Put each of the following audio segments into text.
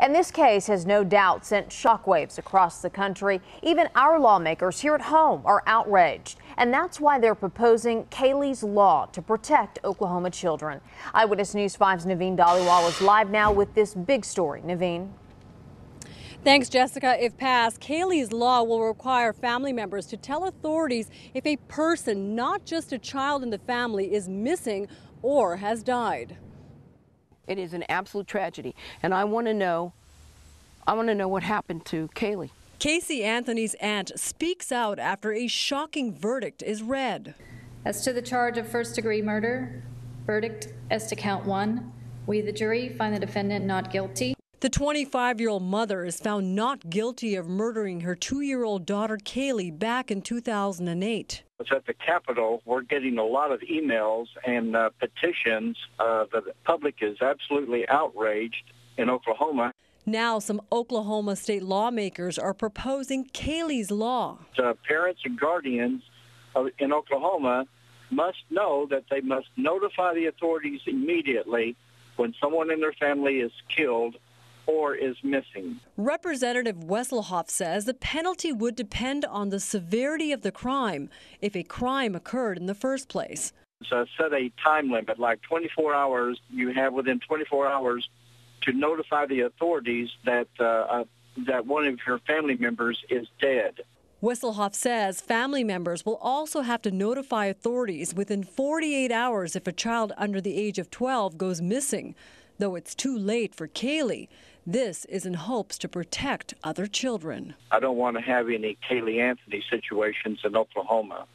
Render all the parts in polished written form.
And this case has no doubt sent shockwaves across the country. Even our lawmakers here at home are outraged. And that's why they're proposing Caylee's law to protect Oklahoma children. Eyewitness News 5's Naveen Dhaliwal is live now with this big story. Naveen. Thanks, Jessica. If passed, Caylee's law will require family members to tell authorities if a person, not just a child in the family, is missing or has died. It is an absolute tragedy, and I want to know what happened to Caylee. Casey Anthony's aunt speaks out after a shocking verdict is read. As to the charge of first-degree murder, verdict as to count 1. We, the jury, find the defendant not guilty. The 25-year-old mother is found not guilty of murdering her 2-year-old daughter Caylee back in 2008. It's at the Capitol. We're getting a lot of emails and petitions. The public is absolutely outraged in Oklahoma. Now some Oklahoma state lawmakers are proposing Caylee's law. Parents and guardians in Oklahoma must know that they must notify the authorities immediately when someone in their family is killed or is missing. Representative Wesselhoff says the penalty would depend on the severity of the crime if a crime occurred in the first place. So set a time limit, like 24 hours. You have within 24 hours to notify the authorities that one of your family members is dead. Wesselhoff says family members will also have to notify authorities within 48 hours if a child under the age of 12 goes missing. Though it's too late for Caylee, this is in hopes to protect other children. I don't want to have any Caylee Anthony situations in Oklahoma.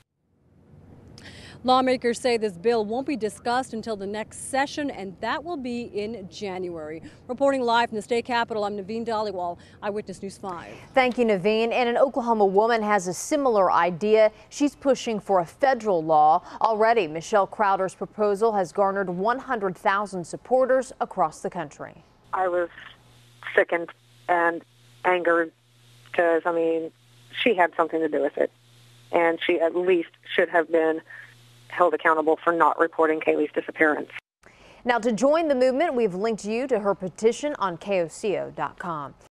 Lawmakers say this bill won't be discussed until the next session, and that will be in January. Reporting live from the state capitol, I'm Naveen Dhaliwal, Eyewitness News 5. Thank you, Naveen. And an Oklahoma woman has a similar idea. She's pushing for a federal law. Already, Michelle Crowder's proposal has garnered 100,000 supporters across the country. I was sickened and angered because, she had something to do with it. And she at least should have been held accountable for not reporting Caylee's disappearance. Now, to join the movement, we've linked you to her petition on KOCO.com.